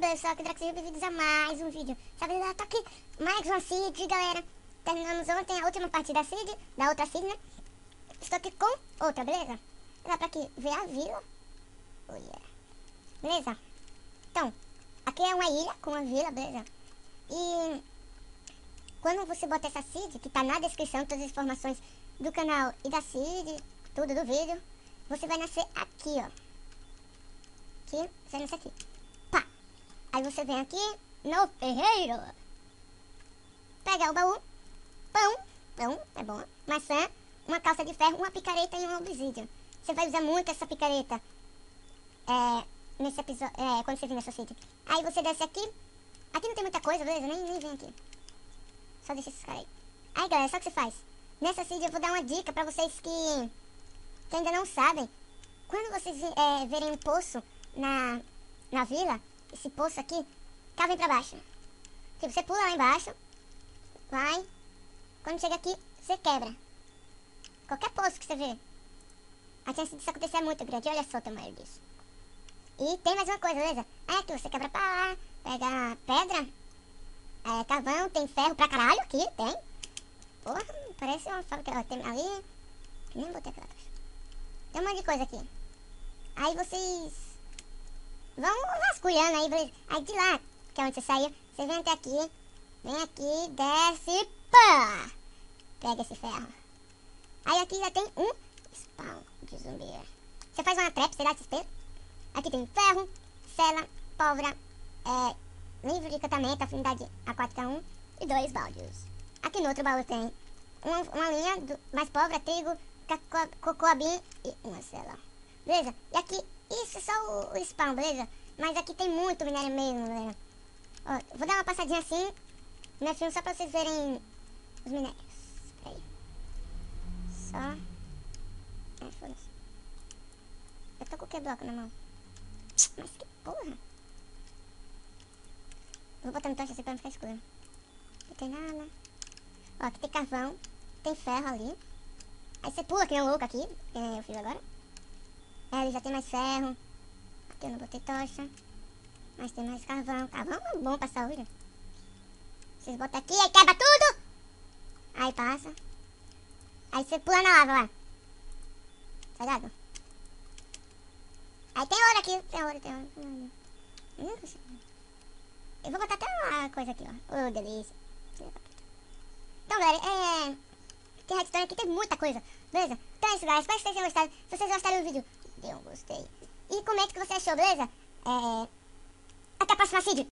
pessoal, que o Draco seja bem-vindos a mais um vídeo. Essa vez eu tô aqui, mais uma seed, galera. Terminamos ontem a última parte da seed, da outra seed, né? Estou aqui com outra, beleza? Dá pra aqui ver a vila. Oh, yeah. Beleza? Então, aqui é uma ilha com uma vila, beleza? E quando você bota essa seed, que tá na descrição, todas as informações do canal e da seed, tudo do vídeo, você vai nascer aqui, ó. Aqui, você nasce aqui. Pá! Aí você vem aqui no ferreiro. Pega o baú. Pão, é bom. Maçã, uma calça de ferro, uma picareta e um obsídio. Você vai usar muito essa picareta nesse episódio, quando você vir nessa seed. Aí você desce aqui. Aqui não tem muita coisa, beleza? Nem vem aqui. Só deixa esses caras aí. Aí, galera, sabe o que você faz? Nessa seed eu vou dar uma dica pra vocês que ainda não sabem. Quando vocês verem um poço na vila, esse poço aqui, cavem pra baixo. Tipo, você pula lá embaixo, vai. Quando chega aqui, você quebra. Qualquer poço que você vê. A chance disso acontecer é muito grande. Olha só o tamanho disso. E tem mais uma coisa, beleza? Aí aqui você quebra pra lá, pega pedra, carvão, tem ferro pra caralho aqui, tem. Porra, parece uma fábrica. Ó, tem ali. Nem botei aquela caixa. Tem um monte de coisa aqui. Aí vocês vão vasculhando aí, beleza? Aí de lá, que é onde você saiu, você vem até aqui. Vem aqui, desce, pá! Pega esse ferro. Aí aqui já tem um spawn de zumbi. Você faz uma trap, você dá XP. Aqui tem ferro, cela, pólvora, livro de encantamento, afinidade aquática 1 e 2 baldes. Aqui no outro baú tem uma linha, mais pólvora, trigo, cocoabim e uma cela. Beleza? E aqui, isso é só o spawn, beleza? Mas aqui tem muito minério mesmo, galera. Ó, vou dar uma passadinha assim no filme só pra vocês verem os minérios. Espera aí. Só. Foda-se. Eu tô com o que bloco na mão? Mas que porra. Vou botando tocha assim pra não ficar escuro. Não tem nada. Ó, aqui tem carvão. Tem ferro ali. Aí você pula que nem um louco aqui. Que eu fiz agora. Ali já tem mais ferro. Aqui eu não botei tocha. Mas tem mais carvão. Carvão é bom pra saúde. Vocês botam aqui, aí quebra tudo. Aí passa. Aí você pula na lava lá. Tá ligado? Aí tem ouro aqui. Tem ouro. Eu vou botar até uma coisa aqui, ó. Oh, delícia. Então, galera, tem redstone aqui, tem muita coisa. Beleza? Então é isso, galera. Espero que vocês tenham gostado. Se vocês gostaram do vídeo, dê um gostei. E comente o que você achou, beleza? Até a próxima, Cid.